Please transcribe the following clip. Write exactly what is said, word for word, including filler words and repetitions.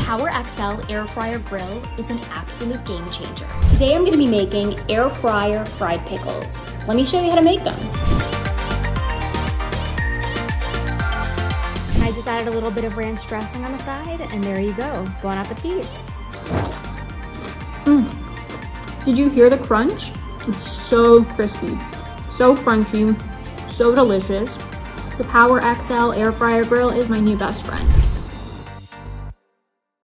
PowerXL Air Fryer Grill is an absolute game changer. Today I'm going to be making air fryer fried pickles. Let me show you how to make them. I just added a little bit of ranch dressing on the side, and there you go. Bon appetit. Mm. Did you hear the crunch? It's so crispy, so crunchy, so delicious. The PowerXL Air Fryer Grill is my new best friend.